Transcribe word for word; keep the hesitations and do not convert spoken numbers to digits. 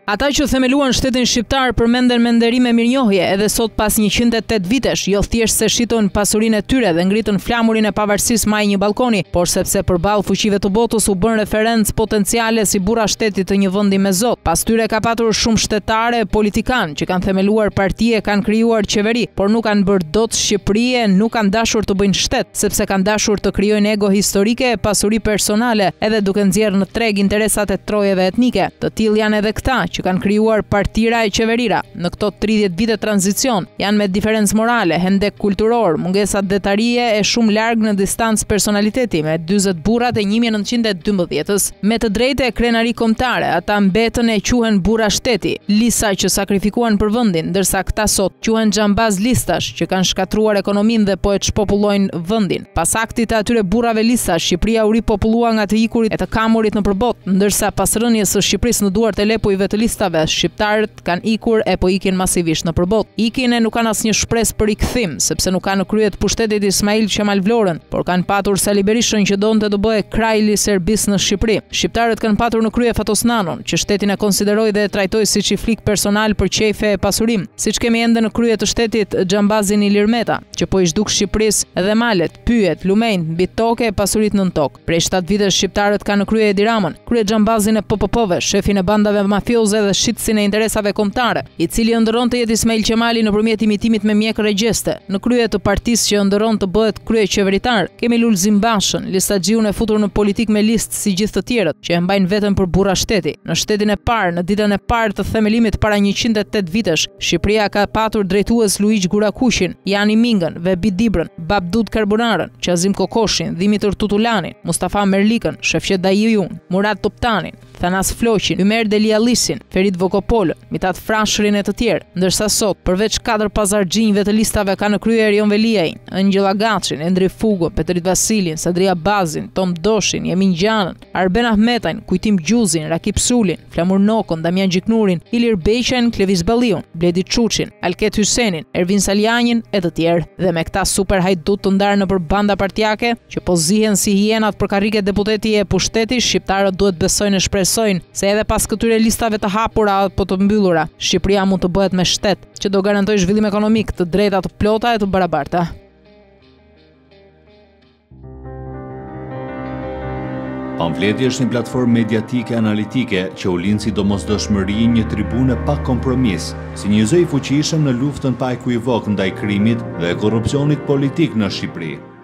Ata që themeluan shtetin shqiptar përmenden me nderim e mirënjohje edhe sot pas njëqind e tetë vitesh, jo thjesht se shitën pasurinë e tyre dhe ngritën flamurin e pavarësisë maj një balkoni, por sepse përballë fuqive të botës u bën referencë potenciale si burra shtetit të një vendi me zot. Pas tyre ka patur shumë shtetare politikan që kanë themeluar partie, kanë krijuar qeveri, por nuk kanë bërë dot Shqipërie, nuk kanë dashur të bëjnë shtet, sepse kanë dashur të krijojnë ego historike e pasuri personale, edhe duke nxjerrë në treg interesat e trojeve etnike. Të tillë janë edhe këta që kanë krijuar partira e qeverira. Në këto tridhjetë vite tranzicion janë me diferencë morale, hendek kulturor, mungesa detarie e shumë larg në distancë personaliteti, me dyzet burrat e një mijë e nëntëqind e dymbëdhjetës. Me të drejtë e krenari kombëtare, ata mbetën e quhen burra shteti, lisa që sakrifikuan për vendin, ndërsa këta sot quhen xhambaz listash që kanë shkatruar ekonominë dhe po e çpopullojnë vendin. Pas aktit të atyre burrave listash, Shqipëria u ripopullua nga të ikurit e të kamurit në përbot, ndërsa pas rënies së Shqipërisë në duart e lepujve të listave, shqiptarët kanë ikur e po ikin masivisht në përbot. Ikin e nuk kanë asnjë shpresë për rikthim, sepse nuk kanë në krye të pushtetit Ismail Qemal Vlorën, por kanë patur Sali Berishën që donte të bëhe krajli serbis në Shqipëri. Shqiptarët kanë patur në krye Fatos Nanon, që shtetin e konsideroi dhe e trajtoi si çiflik personal për qefe e pasurim, siç kemi ende në krye të shtetit xhambazin Ilir Meta, që po i zhduk Shqipërisë edhe malet, pyet, lumejnë, mbi tokë e pasurit nën tokë. Prej shtatë vitesh shqiptarët kanë në krye Edi Ramën, krye xhambazin e P P P-ve, shefin e bandave mafioze dhe shitësin e interesave kombëtare, i cili ëndërron të jetë Ismail Qemali nëpërmjet imitimit me mjek regjeste. Në krye të partisë që ëndërron të bëhet krye qeveritar, kemi Lulzim Bashën, Listaxhiun e futur në politik me listë si gjithë të tjerët, që e mbajnë veten për burra shteti. Në shtetin e parë, në ditën e parë të themelimit para njëqind e tetë vitesh, Shqipëria ka patur drejtues Luiq Gurakushin, Jani Mingën, Vebi Dibrën, Babdut Karbonarën, Qazim Kokoshin, Dimitër Tutulanin, Mustafa Merlikën, Shefqet Dajijun, Murad Toptanin, Thanas Floqin, Ymer Deliallisin, Ferit Vokopolën, Mitat Frashërin e të tjerë, ndërsa sot, përveç katër pazargjinjve të listave ka në krye Erion Veliajin, Angjela Gaçin, Endri Fugo, Petrit Vasilin, Sadria Bazin, Tom Doshin, Jemin Gjanën, Arben Ahmetajn, Kujtim Gjuzin, Rakip Sulin, Flamur Nokon, Damian Gjiknurin, Ilir Beqajn, Klevis Balliun, Bledi Çuçin, Alket Hysenin, Ervin Saljanjin e të tjerë. Dhe me këta super hajdut të ndarë në përbanda partijake, që po zihen si hienat për karrike deputeti e pushteti, shqiptarët duhet besojnë e shpresojnë se edhe pas këtyre listave të hapura apo të mbyllura, Shqipëria mund të bëhet me shtet, që do garantojë zhvillim ekonomik, të drejta të plota e të barabarta. Pamfleti është një platformë mediatike analitike që u lind si domosdoshmëri një tribune pa kompromis, si një zë i fuqishëm në luftën pa ekuivok ndaj krimit dhe korrupsionit politik në Shqipëri.